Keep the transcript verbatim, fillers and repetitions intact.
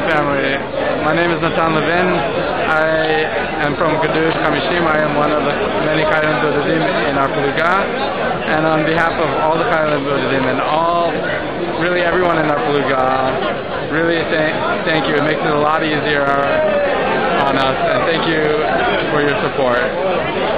family. My name is Natan Levin. I am from Gedush Chamishim. I am one of the many Chaylim Bodedim in our Pluga. And on behalf of all the Chaylim Bodedim and all, really everyone in our Pluga, really thank, thank you. It makes it a lot easier on us. And thank you for your support.